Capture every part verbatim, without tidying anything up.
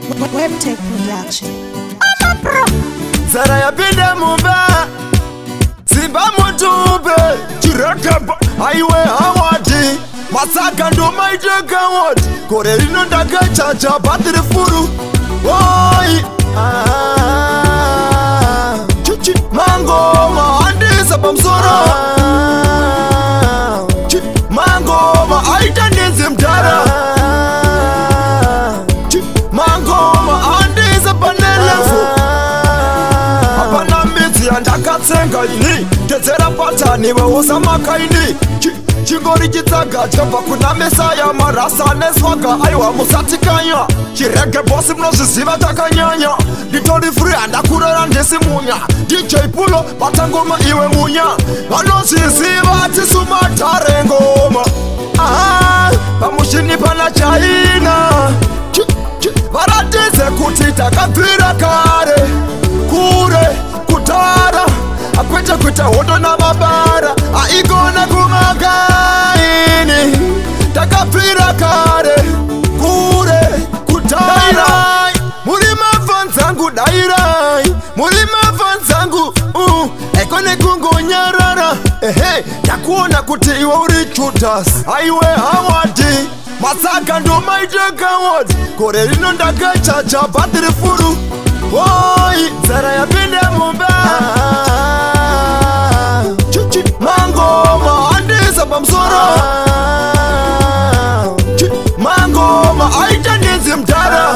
Webtech Production. Zara ya binde mumba Simba mutube Chirakaba Aiwe hawadi Masaka ndo maiteka wadi Kore rino ndaka chacha Batiri furu Oi ah, Chichi Mango Maandisa pamsoro Chichi Mango Maaita nizi mtara Chichi Mango Maandisa panelefu Apana mizi andakatsenga ini Gezera patani weosa makaini Chingori chitaga chapa kuna mesa ya marasa neswaga Aiwa musatikanya Chirege bosi mnosisiva takanyanya Litori free andakurera ndesi munya D J Pulo batangoma iwe munya Anosisiva atisuma tare ngoma Aha, pamushini pana chaina Varateze kuti takabvira kare Kure, kutara Akwete kwete hondo na mabara Aigona kumagaini Takabvira kare Kure, kutara Mulima fanzangu dairai Mulima fanzangu uh, Ekone kungo nyarara Ehe, takuona kuti iwe uri chutas Aiwe hawadi Masaka ndo maiteka wadi Kore rino ndaka chacha Batiri furu Oi, Zara ya binde mumba Chichi Mango Maandisa pamsoro Chichi Mango Maaita nizi mtara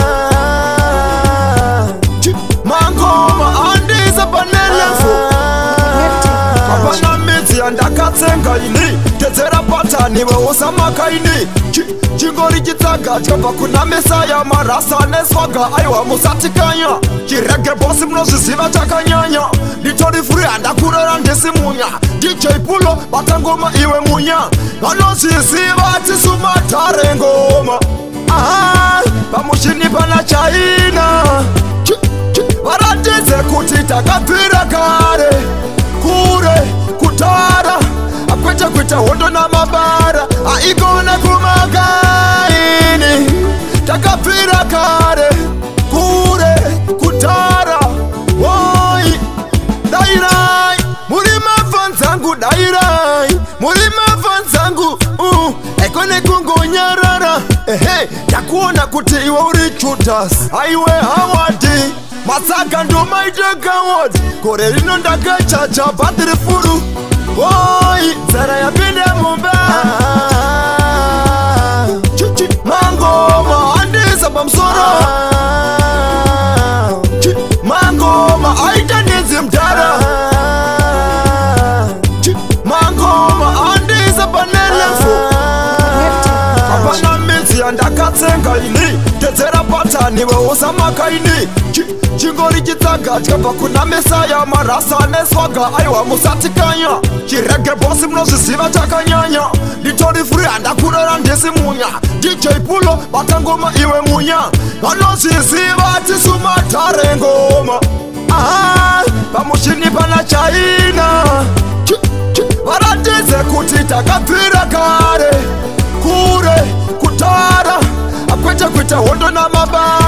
Chichi Mango Maandisa panelefu Apana mizi andakatsenga ini Gezera patani weosa makaini Chingori chitaga chapa kuna mesa ya marasa neswaga Aiwa musatikanya Chirege bosi mnosisiva takanyanya Litori free andakurera ndesi munya D J Pulo batangoma iwe munya Anosisiva atisuma tare ngoma Aha, pamushini pana chaina Varateze kuti takabvira kare Kure, kutara Akwete kwete hondo na mabara Aigona kumagaini Takabvira kare Kure, kutara Oi, dairai Mulima fanzangu dairai Mulima fanzangu uh, Ekone kungo nyarara Ehe, takuona kuti iwe uri chutas Aiwe hawadi Masaka ndo maiteka wadi Kore rino ndaka chacha Batiri furu Oi, Zara ya binde mumba Chichi Mango Maandisa pamsoro Chichi Mango Maaita nizi mtara Chichi Mango Maandisa panelefu Apana mizi andakatsenga ini Gezera patani weosa makaini Chingori chitaga chapa kuna mesa ya marasa neswaga Aiwa musatikanya Chirege bosi mnosisiva takanyanya Litori free andakurera ndesi munya D J Pulo batangoma iwe munya Anosisiva atisuma tare ngoma Aha, pamushini pana chaina Varateze kuti takabvira kare Kure, kutara Akwete kwete hondo na mabara